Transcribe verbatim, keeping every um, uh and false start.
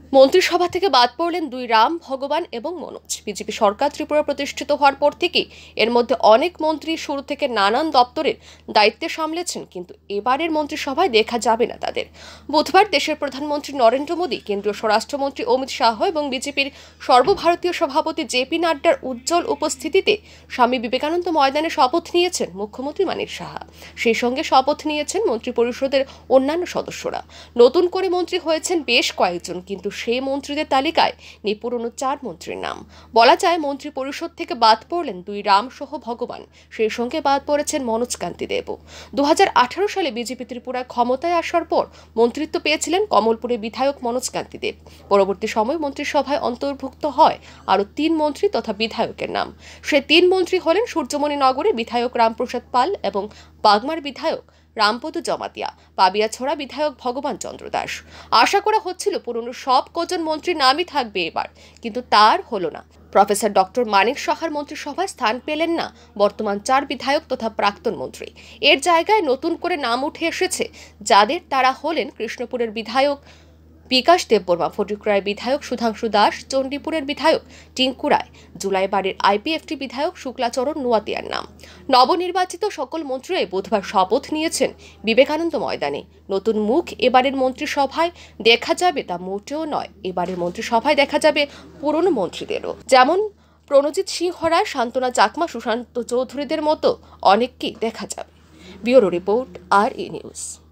মন্ত্রিসভা থেকে বাদ পড়লেন দুই রাম, ভগবান এবং মনোজ। বিজেপি সরকার ত্রিপুরা প্রতিষ্ঠিত হওয়ার পর থেকেই এর মধ্যে অনেক মন্ত্রী শুরু থেকে নানান দপ্তরের দায়িত্বে সামলেছেন, কিন্তু এবারের মন্ত্রিসভায় দেখা যাবে না তাদের। বুধবার দেশের প্রধানমন্ত্রী নরেন্দ্র মোদী, কেন্দ্রীয় স্বরাষ্ট্রমন্ত্রী অমিত শাহ এবং বিজেপির সর্বভারতীয় সভাপতি জেপি নাড্ডার উজ্জ্বল উপস্থিতিতে স্বামী বিবেকানন্দ ময়দানে শপথ নিয়েছেন মুখ্যমন্ত্রী মানিক সাহা। সেই সঙ্গে শপথ নিয়েছেন মন্ত্রিপরিষদের অন্যান্য সদস্যরা। নতুন করে মন্ত্রী হয়েছেন বেশ কয়েকজন, কিন্তু সেই মন্ত্রীদের তালিকায় নেই পুরনো চার মন্ত্রীর নাম। বলা যায় মন্ত্রী পরিষদ থেকে বাদ পড়লেন দুই রাম সহ ভগবান, সেই সঙ্গে বাদ পড়েছেন মনোজ কান্তি দেবও। দু হাজার আঠারো সালে বিজেপি ত্রিপুরায় ক্ষমতায় আসার পর মন্ত্রিত্ব পেয়েছিলেন কমলপুরের বিধায়ক মনোজ কান্তি দেব। পরবর্তী সময় মন্ত্রিসভায় অন্তর্ভুক্ত হয় আরও তিন মন্ত্রী তথা বিধায়কের নাম। সে তিন মন্ত্রী হলেন সূর্যমণি নগরের বিধায়ক রামপ্রসাদ পাল এবং বাগমার বিধায়ক রামপদ জমাতিয়া, পাবিয়াছড়া বিধায়ক ভগবান চন্দ্র দাস। আশা করা হচ্ছিল পুরনো সব কজন মন্ত্রীর নামই থাকবে এবার, কিন্তু তার হলো না। প্রফেসর ডক্টর মানিক সাহার মন্ত্রিসভায় স্থান পেলেন না বর্তমান চার বিধায়ক তথা প্রাক্তন মন্ত্রী। এর জায়গায় নতুন করে নাম উঠে এসেছে যাদের, তারা হলেন কৃষ্ণপুরের বিধায়ক বিকাশ দেববর্মা, ফটিকরায়ের বিধায়ক সুধাংশু দাস, চণ্ডীপুরের বিধায়ক টিঙ্কু রায়, জুলাইবাড়ির আইপিএফটি বিধায়ক শুক্লাচরণ নোয়াতিয়ার নাম। নবনির্বাচিত সকল মন্ত্রীরাই বুধবার শপথ নিয়েছেন বিবেকানন্দ ময়দানে। নতুন মুখ এবারের মন্ত্রিসভায় দেখা যাবে তা মোটেও নয়। এবারের মন্ত্রিসভায় দেখা যাবে পুরনো মন্ত্রীদেরও, যেমন প্রণজিৎ সিংহ রায়, শান্তনা চাকমা, সুশান্ত চৌধুরীদের মতো অনেককেই দেখা যাবে। ব্যুরো রিপোর্ট, আর ই নিউজ।